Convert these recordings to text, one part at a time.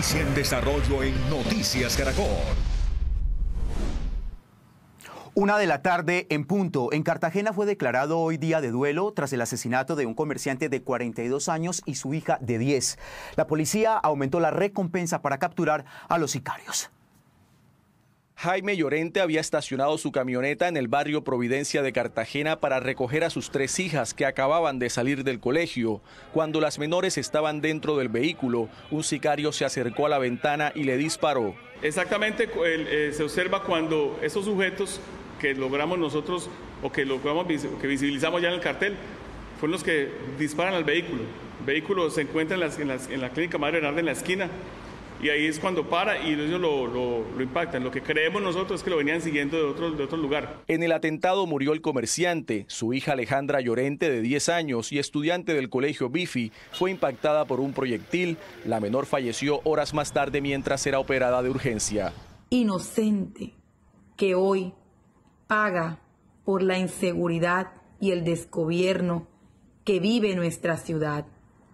noticia en desarrollo en Noticias Caracol. 1 de la tarde en punto. En Cartagena fue declarado hoy día de duelo tras el asesinato de un comerciante de 42 años y su hija de 10. La policía aumentó la recompensa para capturar a los sicarios. Jaime Llorente había estacionado su camioneta en el barrio Providencia de Cartagena para recoger a sus 3 hijas que acababan de salir del colegio. Cuando las menores estaban dentro del vehículo, un sicario se acercó a la ventana y le disparó. Exactamente se observa cuando esos sujetos que logramos nosotros o que visibilizamos ya en el cartel fueron los que disparan al vehículo. El vehículo se encuentra en la clínica Madre Bernarda en la esquina. Y ahí es cuando para y ellos lo impactan. Lo que creemos nosotros es que lo venían siguiendo de otro lugar. En el atentado murió el comerciante. Su hija Alejandra Llorente, de 10 años y estudiante del colegio Bifi, fue impactada por un proyectil. La menor falleció horas más tarde mientras era operada de urgencia. Inocente que hoy paga por la inseguridad y el desgobierno que vive nuestra ciudad.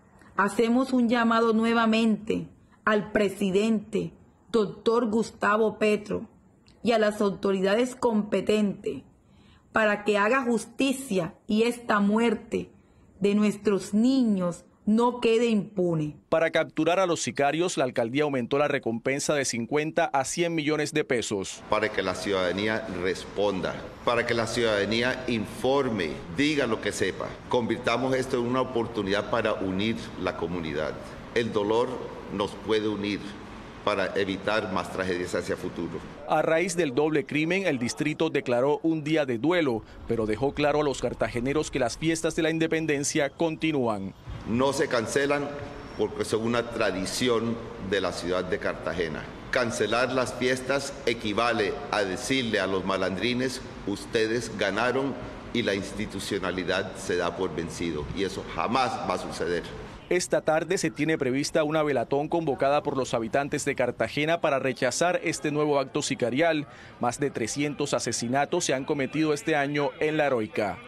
Hacemos un llamado nuevamente al presidente, doctor Gustavo Petro, y a las autoridades competentes para que haga justicia y esta muerte de nuestros niños no quede impune. Para capturar a los sicarios, la alcaldía aumentó la recompensa de 50 a 100 millones de pesos. Para que la ciudadanía responda, para que la ciudadanía informe, diga lo que sepa. Convirtamos esto en una oportunidad para unir la comunidad. El dolor nos puede unir para evitar más tragedias hacia futuro. A raíz del doble crimen, el distrito declaró un día de duelo, pero dejó claro a los cartageneros que las fiestas de la independencia continúan. No se cancelan porque son una tradición de la ciudad de Cartagena. Cancelar las fiestas equivale a decirle a los malandrines, ustedes ganaron y la institucionalidad se da por vencido. Y eso jamás va a suceder. Esta tarde se tiene prevista una velatón convocada por los habitantes de Cartagena para rechazar este nuevo acto sicarial. Más de 300 asesinatos se han cometido este año en La Heroica.